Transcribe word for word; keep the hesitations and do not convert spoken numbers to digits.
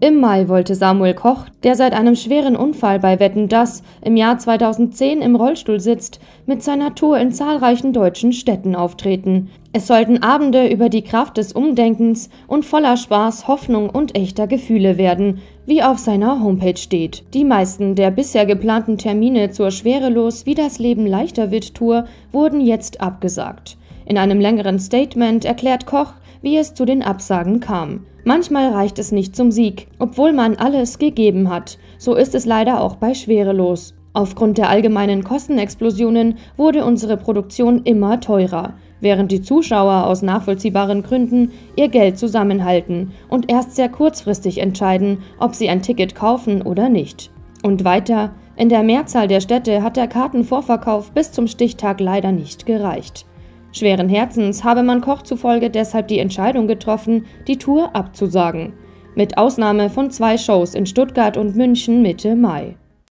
Im Mai wollte Samuel Koch, der seit einem schweren Unfall bei Wetten, dass im Jahr zweitausendzehn im Rollstuhl sitzt, mit seiner Tour in zahlreichen deutschen Städten auftreten. Es sollten Abende über die Kraft des Umdenkens und voller Spaß, Hoffnung und echter Gefühle werden, wie auf seiner Homepage steht. Die meisten der bisher geplanten Termine zur Schwerelos wie das Leben leichter wird Tour wurden jetzt abgesagt. In einem längeren Statement erklärt Koch, wie es zu den Absagen kam. Manchmal reicht es nicht zum Sieg, obwohl man alles gegeben hat. So ist es leider auch bei Schwerelos. Aufgrund der allgemeinen Kostenexplosionen wurde unsere Produktion immer teurer, während die Zuschauer aus nachvollziehbaren Gründen ihr Geld zusammenhalten und erst sehr kurzfristig entscheiden, ob sie ein Ticket kaufen oder nicht. Und weiter, in der Mehrzahl der Städte hat der Kartenvorverkauf bis zum Stichtag leider nicht gereicht. Schweren Herzens habe man Koch zufolge deshalb die Entscheidung getroffen, die Tour abzusagen. Mit Ausnahme von zwei Shows in Stuttgart und München Mitte Mai.